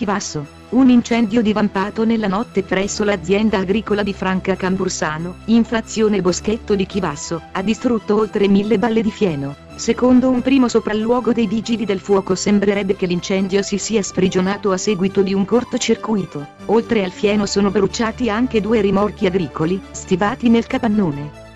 Chivasso. Un incendio divampato nella notte presso l'azienda agricola di Franca Cambursano, in frazione Boschetto di Chivasso, ha distrutto oltre 1000 balle di fieno. Secondo un primo sopralluogo dei vigili del fuoco sembrerebbe che l'incendio si sia sprigionato a seguito di un cortocircuito. Oltre al fieno sono bruciati anche 2 rimorchi agricoli, stivati nel capannone.